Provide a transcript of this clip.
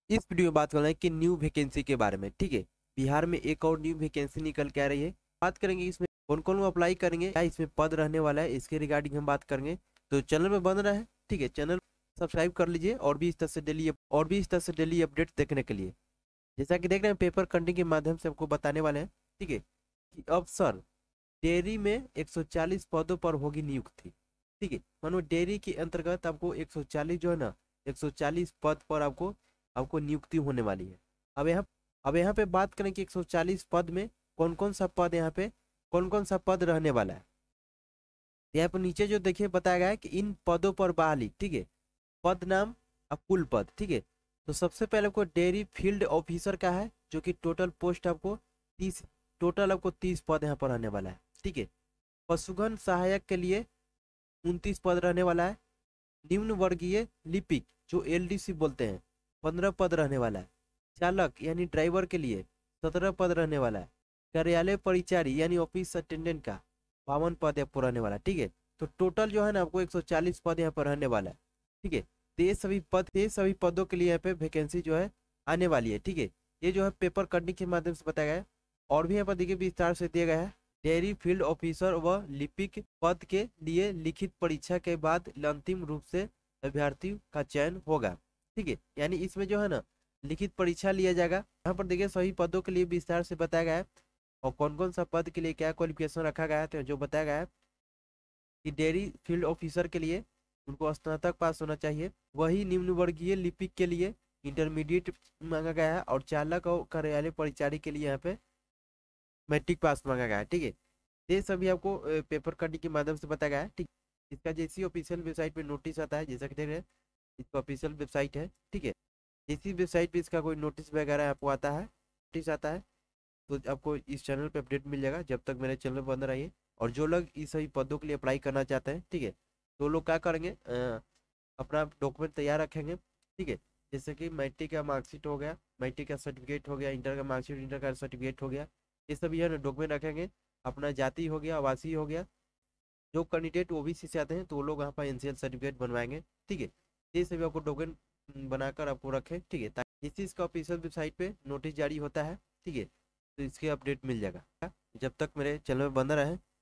इस वीडियो में बात कर रहे हैं कि न्यू वैकेंसी के बारे में। ठीक है, बिहार में एक और न्यू वैकेंसी निकल के आ रही है। बात करेंगे इसमें कौन कौन अप्लाई करेंगे, क्या इसमें पद रहने वाला है, इसके रिगार्डिंग हम बात करेंगे। तो चैनल में बन रहा है, ठीक है, चैनल सब्सक्राइब कर लीजिए और भी इस तरह से डेली अपडेट देखने के लिए। जैसा कि देख रहे हैं पेपर कटिंग के माध्यम से आपको बताने वाले हैं, ठीक है, कि अफसर डेयरी में 140 पदों पर होगी नियुक्ति। ठीक है, मानो डेयरी के अंतर्गत आपको 140 जो है ना, 140 पद पर आपको आपको नियुक्ति होने वाली है। अब यहाँ पे बात करें कि 140 पद में कौन कौन सा पद यहाँ पे कौन कौन सा पद रहने वाला है। यहाँ पर नीचे जो देखिए बताया गया है कि इन पदों पर बहाली। ठीक है, पद नाम अब कुल पद। ठीक है, तो सबसे पहले आपको डेयरी फील्ड ऑफिसर का है, जो कि टोटल पोस्ट आपको 30 पद यहाँ पर रहने वाला है। ठीक है, पशुधन सहायक के लिए 29 पद रहने वाला है। निम्न वर्गीय लिपिक जो एलडीसी बोलते हैं 15 पद रहने वाला है। चालक यानी ड्राइवर के लिए 17 पद रहने वाला है। कार्यालय परिचारी यानी ऑफिस अटेंडेंट का 52 पद यहाँ पर रहने वाला है। ठीक है, तो टोटल जो है ना आपको 140 पद यहाँ पर रहने वाला है। ठीक है, तो ये सभी पदों के लिए यहाँ पे वैकेंसी जो है आने वाली है। ठीक है, ये जो है पेपर कटने के माध्यम से बताया गया है। और भी यहाँ पर देखिए विस्तार से दिया गया है। डेयरी फील्ड ऑफिसर व लिपिक पद के लिए लिखित परीक्षा के बाद अंतिम रूप से अभ्यर्थी का चयन होगा। ठीक है, यानी इसमें जो है ना लिखित परीक्षा लिया जाएगा। यहाँ पर देखिए सभी पदों के लिए विस्तार से बताया गया है और कौन कौन सा पद के लिए क्या क्वालिफिकेशन रखा गया है। तो जो बताया गया है कि डेयरी फील्ड ऑफिसर के लिए उनको स्नातक पास होना चाहिए। वही निम्न वर्गीय लिपिक के लिए इंटरमीडिएट मांगा गया है और चालक और कार्यालय परिचारी के लिए यहाँ पे मैट्रिक पास मांगा गया है। ठीक है, ये सभी आपको पेपर कटिंग के माध्यम से बताया गया है। ठीक, इसका जैसी ऑफिशियल वेबसाइट पे नोटिस आता है, जैसा कि देख रहे हैं इसका ऑफिशियल वेबसाइट है। ठीक है, जैसी वेबसाइट पे इसका कोई नोटिस वगैरह आपको आता है, नोटिस आता है, तो आपको इस चैनल पे अपडेट मिल जाएगा। जब तक मेरे चैनल बंद रहिए। और जो लोग इस सभी पदों के लिए अप्लाई करना चाहते हैं, ठीक है, तो लोग क्या करेंगे, अपना डॉक्यूमेंट तैयार रखेंगे। ठीक है, जैसे कि मैट्रिक का मार्कशीट हो गया, मैट्रिक का सर्टिफिकेट हो गया, इंटर का मार्कशीट, इंटर का सर्टिफिकेट हो गया, ये सभी है ना डॉक्यूमेंट रखेंगे। अपना जाति हो गया, आवासीय हो गया। जो कैंडिडेट ओबीसी से आते हैं तो वो लोग वहाँ पर एनसीएल सर्टिफिकेट बनवाएंगे। ठीक है, ये सभी आपको डॉक्यूमेंट बनाकर आपको रखें। ठीक है, ताकि इसी इसका ऑफिशियल वेबसाइट पे नोटिस जारी होता है। ठीक है, तो इसके अपडेट मिल जाएगा। जब तक मेरे चैनल में बंद रहे